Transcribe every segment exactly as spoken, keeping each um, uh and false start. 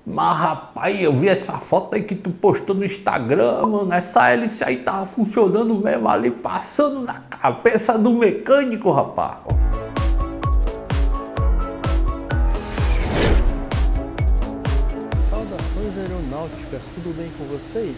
Mas rapaz, eu vi essa foto aí que tu postou no Instagram, mano. Essa hélice aí tava funcionando mesmo ali, passando na cabeça do mecânico, rapaz. Saudações aeronáuticas, tudo bem com vocês?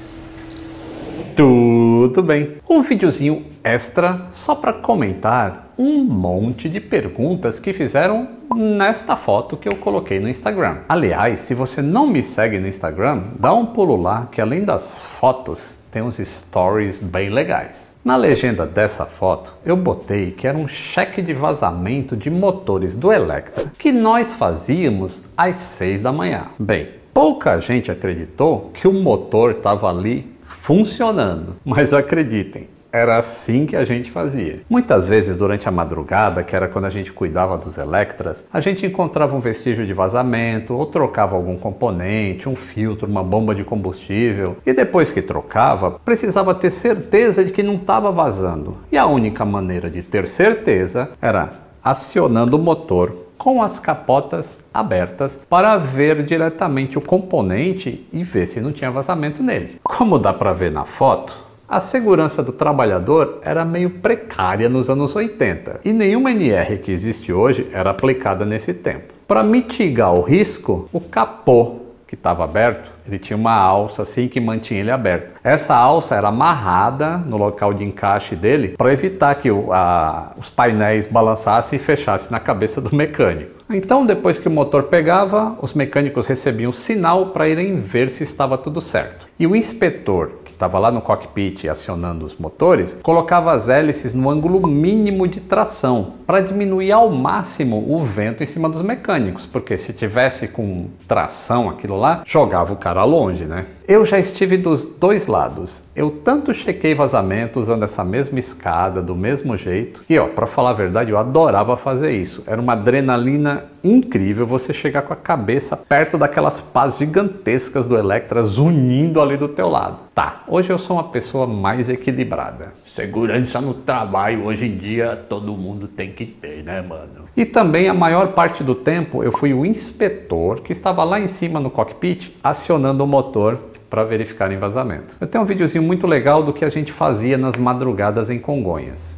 Tudo bem. Um videozinho extra só para comentar um monte de perguntas que fizeram nesta foto que eu coloquei no Instagram. Aliás, se você não me segue no Instagram, dá um pulo lá que além das fotos tem uns stories bem legais. Na legenda dessa foto, eu botei que era um cheque de vazamento de motores do Electra que nós fazíamos às seis da manhã. Bem, pouca gente acreditou que o motor estava ali funcionando, mas acreditem, era assim que a gente fazia. Muitas vezes durante a madrugada, que era quando a gente cuidava dos Electras, a gente encontrava um vestígio de vazamento ou trocava algum componente, um filtro, uma bomba de combustível, e depois que trocava, precisava ter certeza de que não estava vazando. E a única maneira de ter certeza era acionando o motor com as capotas abertas para ver diretamente o componente e ver se não tinha vazamento nele. Como dá para ver na foto, a segurança do trabalhador era meio precária nos anos oitenta e nenhuma N R que existe hoje era aplicada nesse tempo. Para mitigar o risco, o capô que estava aberto, ele tinha uma alça assim que mantinha ele aberto. Essa alça era amarrada no local de encaixe dele para evitar que o, a, os painéis balançassem e fechassem na cabeça do mecânico. Então, depois que o motor pegava, os mecânicos recebiam sinal para irem ver se estava tudo certo. E o inspetor, que estava lá no cockpit acionando os motores, colocava as hélices no ângulo mínimo de tração para diminuir ao máximo o vento em cima dos mecânicos, porque se tivesse com tração aquilo lá, jogava o cara longe, né? Eu já estive dos dois lados. Eu tanto chequei vazamento usando essa mesma escada, do mesmo jeito. E ó, para falar a verdade, eu adorava fazer isso. Era uma adrenalina incrível você chegar com a cabeça perto daquelas pás gigantescas do Electra zunindo ali do teu lado. Tá, hoje eu sou uma pessoa mais equilibrada. Segurança no trabalho hoje em dia todo mundo tem que ter, né, mano? E também a maior parte do tempo eu fui o inspetor que estava lá em cima no cockpit acionando o motor para verificar em vazamento. Eu tenho um videozinho muito legal do que a gente fazia nas madrugadas em Congonhas.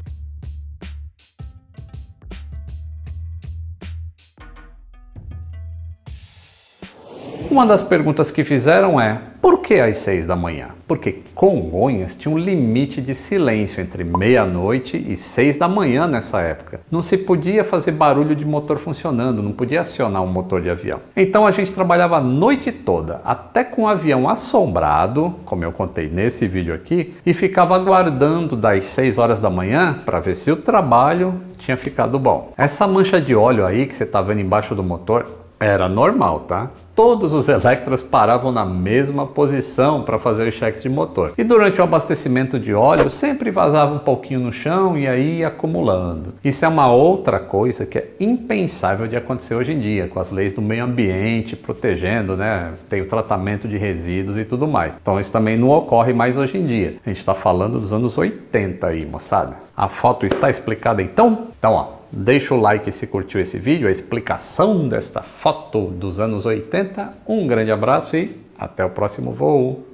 Uma das perguntas que fizeram é: por que às seis da manhã? Porque Congonhas tinha um limite de silêncio entre meia-noite e seis da manhã nessa época. Não se podia fazer barulho de motor funcionando, não podia acionar um motor de avião. Então a gente trabalhava a noite toda, até com o avião assombrado, como eu contei nesse vídeo aqui, e ficava aguardando das seis horas da manhã para ver se o trabalho tinha ficado bom. Essa mancha de óleo aí que você está vendo embaixo do motor era normal, tá? Todos os Electras paravam na mesma posição para fazer os cheques de motor. E durante o abastecimento de óleo sempre vazava um pouquinho no chão e aí ia acumulando. Isso é uma outra coisa que é impensável de acontecer hoje em dia, com as leis do meio ambiente protegendo, né? Tem o tratamento de resíduos e tudo mais. Então isso também não ocorre mais hoje em dia. A gente está falando dos anos oitenta aí, moçada. A foto está explicada então? Então, ó, deixa o like se curtiu esse vídeo, a explicação desta foto dos anos oitenta. Um grande abraço e até o próximo voo!